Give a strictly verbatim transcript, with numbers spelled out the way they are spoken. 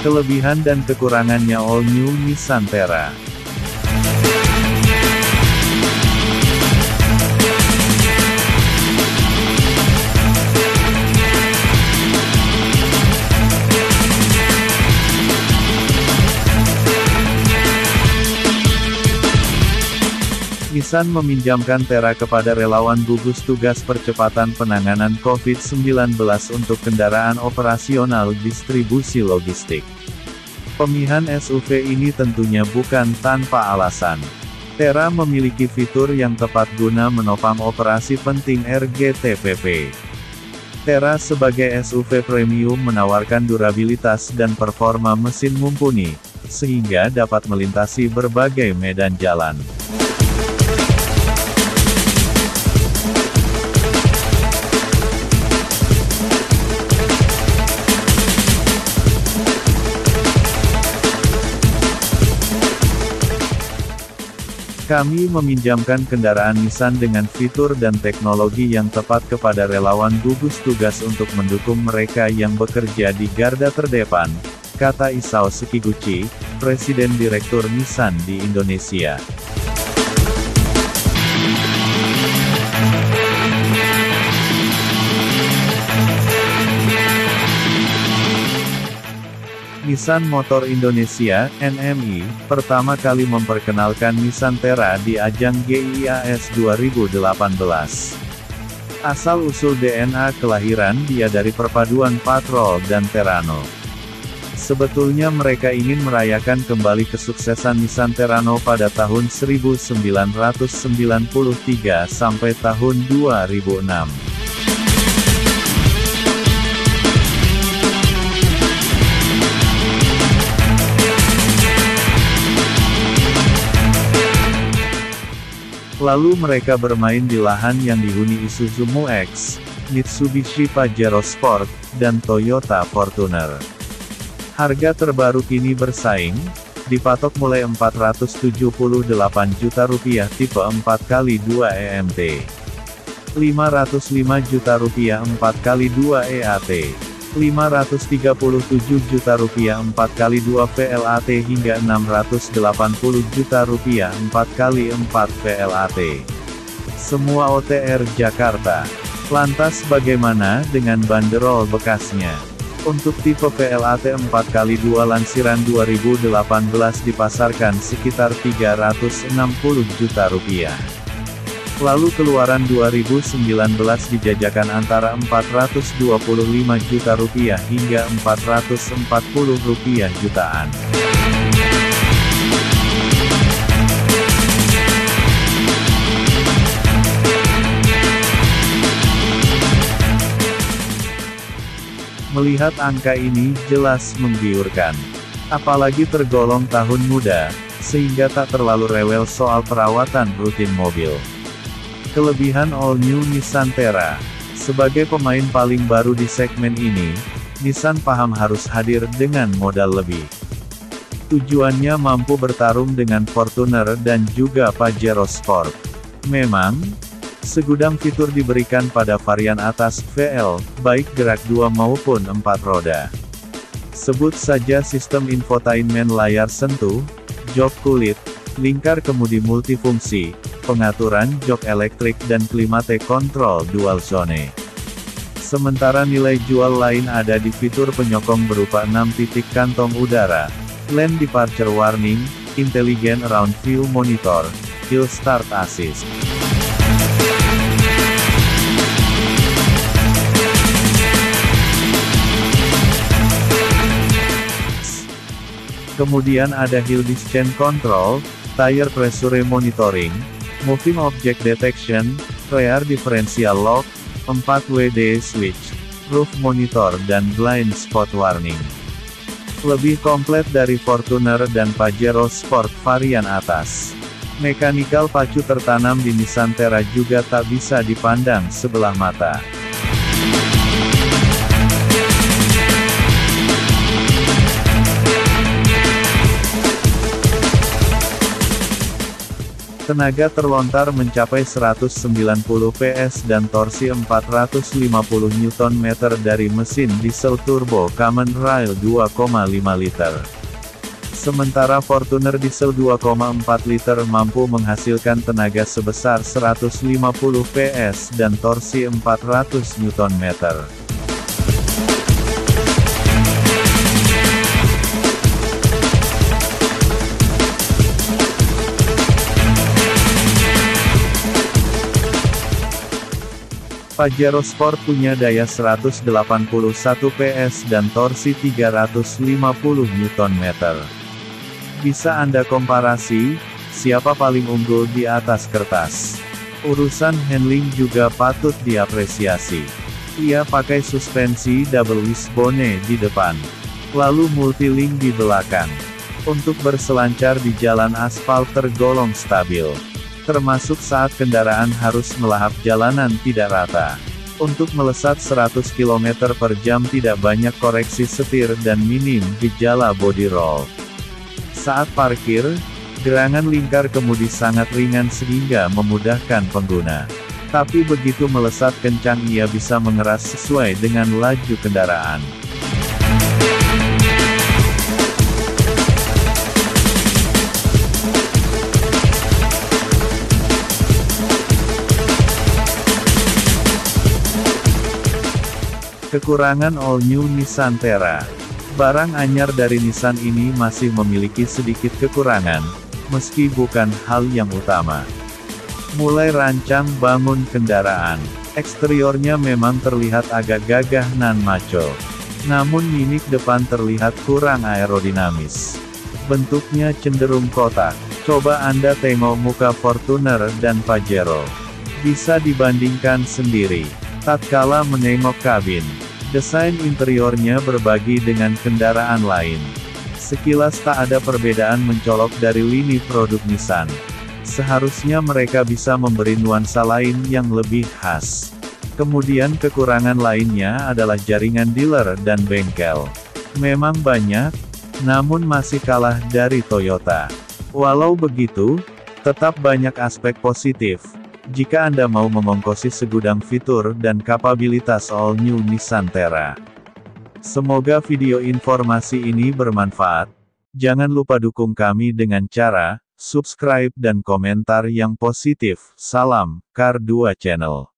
Kelebihan dan kekurangannya All New Nissan Terra. Nissan meminjamkan Terra kepada relawan gugus tugas percepatan penanganan COVID sembilan belas untuk kendaraan operasional distribusi logistik. Pemilihan S U V ini tentunya bukan tanpa alasan. Terra memiliki fitur yang tepat guna menopang operasi penting R G T P P. Terra sebagai S U V premium menawarkan durabilitas dan performa mesin mumpuni, sehingga dapat melintasi berbagai medan jalan. Kami meminjamkan kendaraan Nissan dengan fitur dan teknologi yang tepat kepada relawan gugus tugas untuk mendukung mereka yang bekerja di garda terdepan, kata Isao Sekiguchi, Presiden Direktur Nissan di Indonesia. Nissan Motor Indonesia, N M I, pertama kali memperkenalkan Nissan Terra di ajang G I A S dua ribu delapan belas. Asal-usul D N A kelahiran dia dari perpaduan Patrol dan Terrano. Sebetulnya mereka ingin merayakan kembali kesuksesan Nissan Terrano pada tahun seribu sembilan ratus sembilan puluh tiga sampai tahun dua ribu enam. Lalu mereka bermain di lahan yang dihuni Isuzu Mu-X, Mitsubishi Pajero Sport, dan Toyota Fortuner. Harga terbaru kini bersaing, dipatok mulai empat ratus tujuh puluh delapan juta rupiah tipe empat kali dua E M T, lima ratus lima juta rupiah empat kali dua E A T, lima ratus tiga puluh tujuh juta rupiah empat kali dua V L A T hingga enam ratus delapan puluh juta rupiah empat kali empat V L A T. Semua O T R Jakarta. Lantas bagaimana dengan banderol bekasnya? Untuk tipe V L A T empat kali dua lansiran dua ribu delapan belas dipasarkan sekitar tiga ratus enam puluh juta rupiah. Lalu keluaran dua ribu sembilan belas dijajakan antara empat ratus dua puluh lima juta rupiah hingga empat ratus empat puluh rupiah jutaan. Melihat angka ini jelas menggiurkan. Apalagi tergolong tahun muda, sehingga tak terlalu rewel soal perawatan rutin mobil. Kelebihan All New Nissan Terra. Sebagai pemain paling baru di segmen ini, Nissan paham harus hadir dengan modal lebih. Tujuannya mampu bertarung dengan Fortuner dan juga Pajero Sport. Memang, segudang fitur diberikan pada varian atas V L, baik gerak dua maupun empat roda. Sebut saja sistem infotainment layar sentuh, jok kulit, lingkar kemudi multifungsi, pengaturan jok elektrik dan climate control dual zone. Sementara nilai jual lain ada di fitur penyokong berupa enam titik kantong udara, lane departure warning, intelligent around view monitor, hill start assist. Kemudian ada hill descent control, tire pressure monitoring, moving object detection, rear differential lock, empat W D switch, roof monitor dan blind spot warning. Lebih komplit dari Fortuner dan Pajero Sport varian atas. Mekanikal pacu tertanam di Nissan Terra juga tak bisa dipandang sebelah mata. Tenaga terlontar mencapai seratus sembilan puluh P S dan torsi empat ratus lima puluh Newton meter dari mesin diesel turbo Common Rail dua koma lima liter. Sementara Fortuner diesel dua koma empat liter mampu menghasilkan tenaga sebesar seratus lima puluh P S dan torsi empat ratus Newton meter. Pajero Sport punya daya seratus delapan puluh satu P S dan torsi tiga ratus lima puluh Newton meter. Bisa Anda komparasi, siapa paling unggul di atas kertas? Urusan handling juga patut diapresiasi. Ia pakai suspensi double wishbone di depan, lalu multilink di belakang. Untuk berselancar di jalan aspal tergolong stabil, termasuk saat kendaraan harus melahap jalanan tidak rata. Untuk melesat seratus kilometer per jam tidak banyak koreksi setir dan minim gejala body roll. Saat parkir, gerangan lingkar kemudi sangat ringan sehingga memudahkan pengguna. Tapi begitu melesat kencang ia bisa mengeras sesuai dengan laju kendaraan. Kekurangan All New Nissan Terra. Barang anyar dari Nissan ini masih memiliki sedikit kekurangan, meski bukan hal yang utama. Mulai rancang bangun kendaraan, eksteriornya memang terlihat agak gagah nan maco. Namun mimik depan terlihat kurang aerodinamis. Bentuknya cenderung kotak. Coba Anda tengok muka Fortuner dan Pajero. Bisa dibandingkan sendiri. Tatkala menengok kabin, desain interiornya berbagi dengan kendaraan lain. Sekilas tak ada perbedaan mencolok dari lini produk Nissan. Seharusnya mereka bisa memberi nuansa lain yang lebih khas. Kemudian kekurangan lainnya adalah jaringan dealer dan bengkel. Memang banyak, namun masih kalah dari Toyota. Walau begitu, tetap banyak aspek positif. Jika Anda mau mengongkosi segudang fitur dan kapabilitas All New Nissan Terra. Semoga video informasi ini bermanfaat. Jangan lupa dukung kami dengan cara subscribe dan komentar yang positif. Salam, Car dua Channel.